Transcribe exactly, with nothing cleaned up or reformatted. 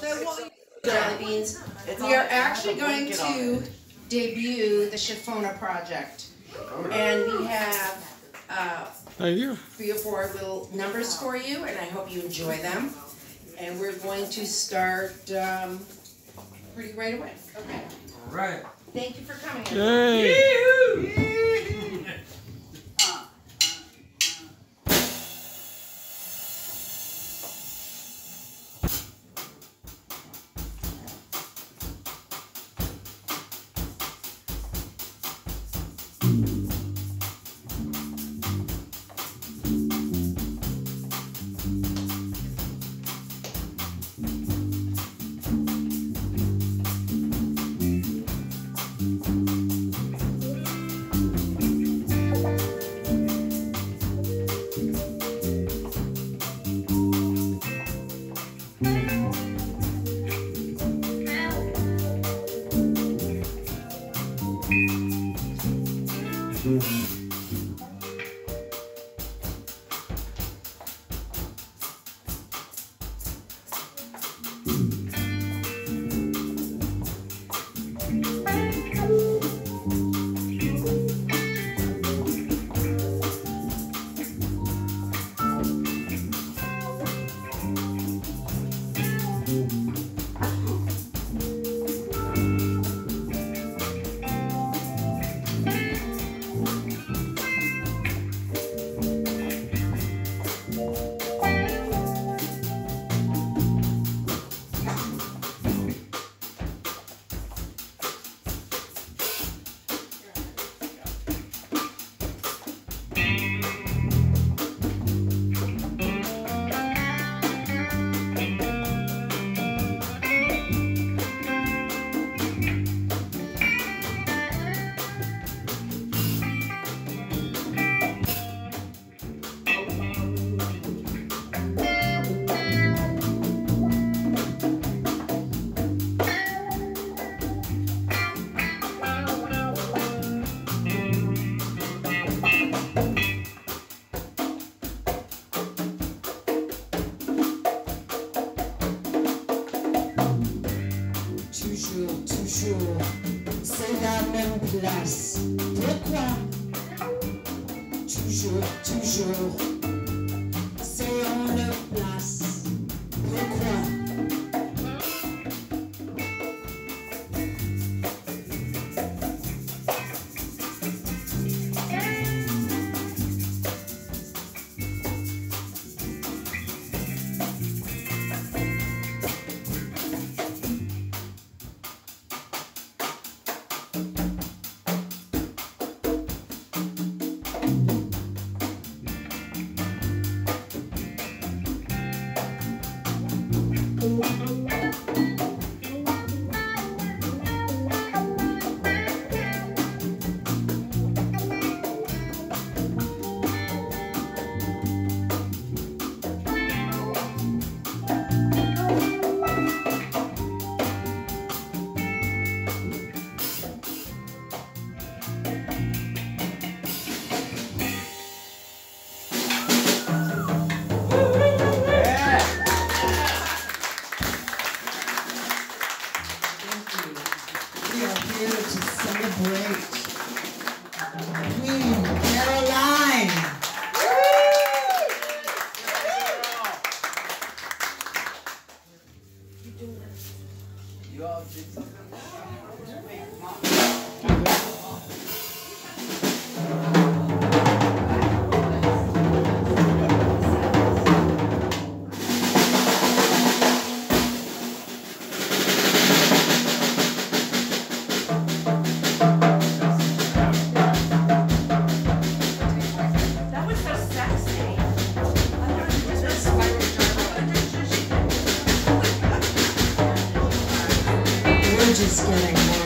jelly beans. We are actually going to debut the Chiffona project. And we have uh, three or four little numbers for you, and I hope you enjoy them. And we're going to start um, pretty right away. Okay. All right. Thank you for coming. Yay! C'est la même place. Pourquoi? Toujours, toujours, c'est en leur place. Pourquoi? Just getting